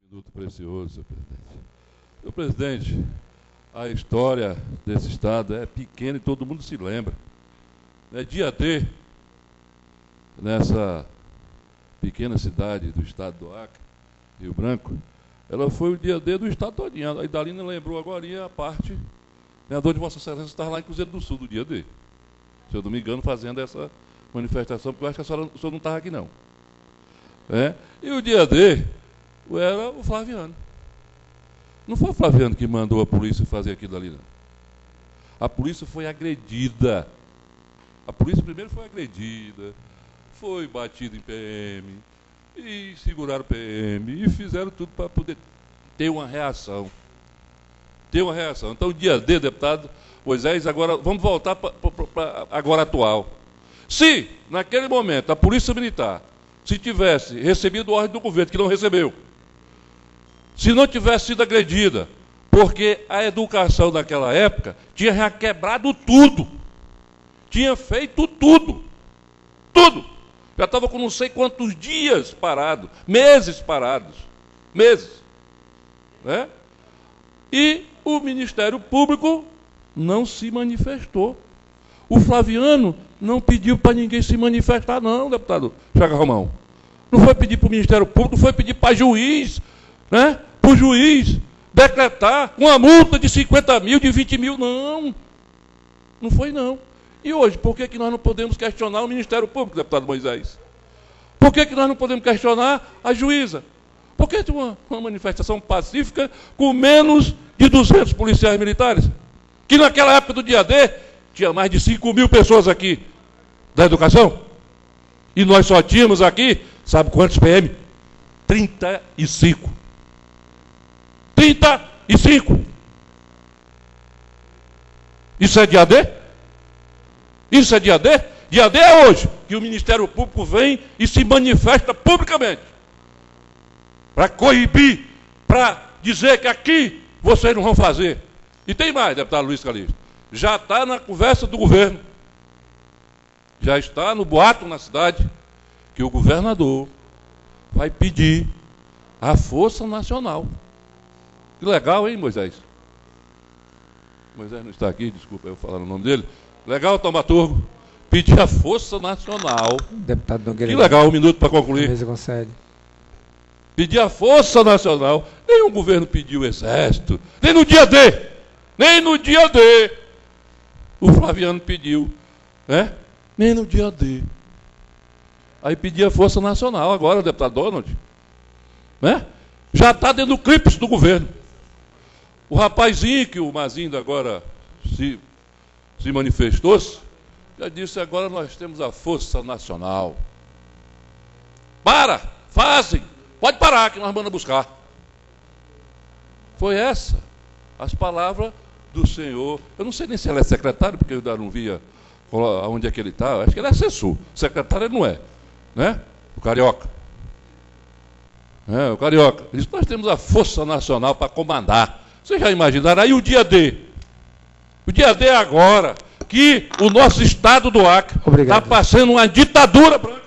Minuto precioso, senhor presidente. Senhor presidente, a história desse Estado é pequena e todo mundo se lembra. Dia D, nessa pequena cidade do estado do Acre, Rio Branco, ela foi o dia D do Estado todinho. A Idalina lembrou agora a parte, vereador de Vossa Excelência estava lá em Cruzeiro do Sul, do dia D. Se eu não me engano, fazendo essa manifestação, porque eu acho que o senhor não estava aqui, não. E o dia D era o Flaviano. Não foi o Flaviano que mandou a polícia fazer aquilo ali, não. A polícia foi agredida. A polícia primeiro foi agredida, foi batida em PM, e seguraram o PM, e fizeram tudo para poder ter uma reação. Ter uma reação. Então, o dia D, deputado Moisés, agora vamos voltar para agora atual. Se, naquele momento, a Polícia Militar, se tivesse recebido ordem do governo, que não recebeu, se não tivesse sido agredida, porque a educação naquela época tinha já quebrado tudo, tinha feito tudo, já estava com não sei quantos dias parado, meses parados, meses, E o Ministério Público não se manifestou. O Flaviano não pediu para ninguém se manifestar, não, deputado Chagas Romão. Não foi pedir para o Ministério Público, não foi pedir para juiz, para o juiz decretar uma multa de 50 mil, de 20 mil, não. Não foi, não. E hoje, por que nós não podemos questionar o Ministério Público, deputado Moisés? Por que nós não podemos questionar a juíza? Por que uma manifestação pacífica com menos de 200 policiais militares? Que naquela época do dia D, tinha mais de 5 mil pessoas aqui da educação. E nós só tínhamos aqui, sabe quantos PM? 35. 35! Isso é dia D? Isso é dia D? Dia D é hoje, que o Ministério Público vem e se manifesta publicamente para coibir, para dizer que aqui vocês não vão fazer. E tem mais, deputado Luiz Calixto. Já está na conversa do governo, já está no boato na cidade, que o governador vai pedir a Força Nacional. Que legal, hein, Moisés? Moisés não está aqui, desculpa eu falar o nome dele. Legal, Taumaturgo. Pedir a Força Nacional. Deputado Nogueira. Que legal, um minuto para concluir. Pedir a Força Nacional. Nem o governo pediu o Exército. Nem no dia D. Nem no dia D. O Flaviano pediu. Nem no dia D. Aí pedir a Força Nacional agora, deputado Donald. Já está dentro do clipe do governo. O rapazinho que o Mazinho agora se manifestou-se, já disse, agora nós temos a Força Nacional. Fazem, pode parar que nós vamos buscar. Foi essa as palavras do senhor, eu não sei nem se ele é secretário, porque eu ainda não via onde é que ele está, acho que ele é assessor, secretário ele não é, o Carioca. O Carioca, ele disse, nós temos a Força Nacional para comandar. Vocês já imaginaram? Aí o dia D. O dia D é agora que o nosso estado do Acre está passando uma ditadura branca.